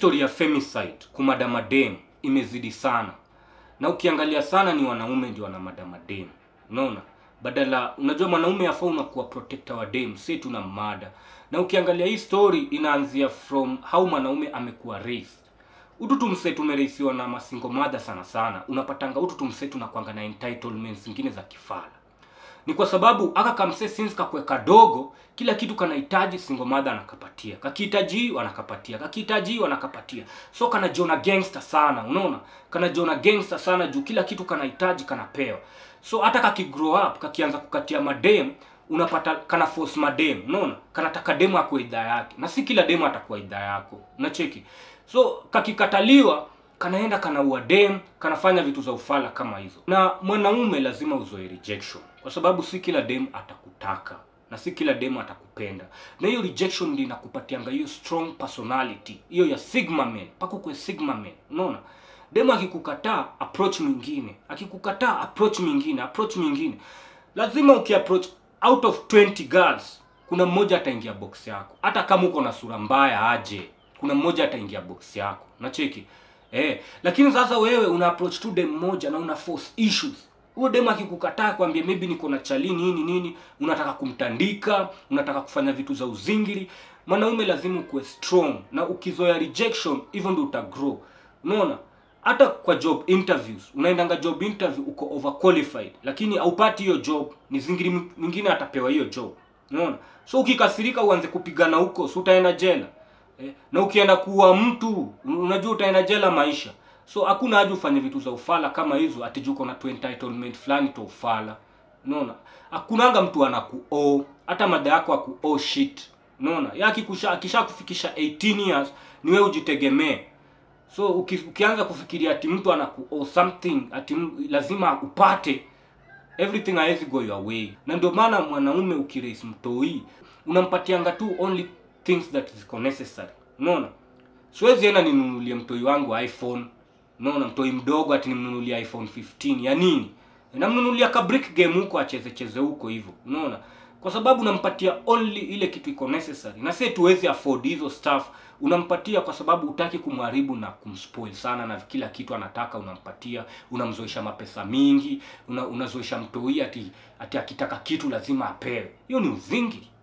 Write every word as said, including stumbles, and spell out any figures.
history ya femicide kumadama dem imezidi sana. Na ukiangalia sana ni wanaume ndio wana madama dem. Unaona? Badala unajua mwanaume afaa unakuwa protector wa dem, si tuna mada. Na ukiangalia hii story inaanzia from how mwanaume amekuwa raised. Ututu msetu umereisiwa na masingo mother sana sana. Unapatanga ututu msetu na kuanga na entitlements zingine za kifala. Ni kwa sababu aka kamse since kakwe kadogo, kila kitu kanahitaji single mother anakapatia. Kakihitaji wanakapatia, kakihitaji wanakapatia. So kana jona gangster sana, unaona? Kana jona gangster sana juu kila kitu kanahitaji kanapewa. So hata kaki grow up, kakianza kukatia madem, unapata kana force madem, unaona? Kanataka demu akue idhaa yake. Na si kila demu atakuwa idhaa yako. Unacheki? So kakikataliwa kanaenda kanaua dem, kanafanya vitu za ufala kama hizo. Na mwanaume lazima uzoe rejection. Kwa sababu si kila dem atakutaka. Na si kila dem atakupenda. Na hiyo rejection ndio inakupatianga hiyo strong personality. Hiyo ya sigma man. Pako kwe sigma man. Unaona? Dem akikukataa approach mwingine. Akikukataa approach mwingine. Approach mwingine. Lazima ukiapproach out of twenty girls, kuna mmoja ataingia box yako. Hata kama uko na sura mbaya aje, kuna mmoja ataingia box yako. Unacheki? Eh, lakini sasa wewe una approach tu dem moja na una force issues. Huyo dem akikukataa kwambia maybe niko na chalini nini nini, unataka kumtandika, unataka kufanya vitu za uzingiri. Mwanaume lazima ukuwe strong, na ukizoea rejection hivyo ndio utagrow. Unaona? Hata kwa job interviews, unaendanga job interview uko overqualified, lakini haupati hiyo job, ni zingiri mwingine atapewa hiyo job. Unaona? So ukikasirika uanze kupigana huko, so utaenda jela. Eh, na ukienda kuua mtu, unajua utaenda jela maisha. So hakuna haja ufanye vitu za ufala kama hizo ati uko na entitlement fulani to ufala. Unaona? Hakunanga mtu anakuoe, hata mada yako akuoe shit. Unaona? Yaki kusha akisha kufikisha eighteen years ni wewe ujitegemee. So uki, ukianza kufikiria ati mtu anakuoe something ati lazima upate, everything haezi go your way. Na ndio maana mwanaume ukiraise mtoi unampatianga tu only things that is necessary. Unaona? Siwezi ena ninunulie mtoi wangu iPhone. Unaona, mtoi mdogo ati nimnunulia iPhone fifteen. Ya nini? Namnunulia ka brick game huko acheze cheze huko hivyo. Unaona? Kwa sababu unampatia only ile kitu iko necessary. Na sisi tuwezi afford hizo stuff. Unampatia kwa sababu hutaki kumharibu na kumspoil sana, na kila kitu anataka unampatia, unamzoesha mapesa mingi, una, unazoesha mtoi ati ati akitaka kitu lazima apewe. Hiyo ni uzingiri.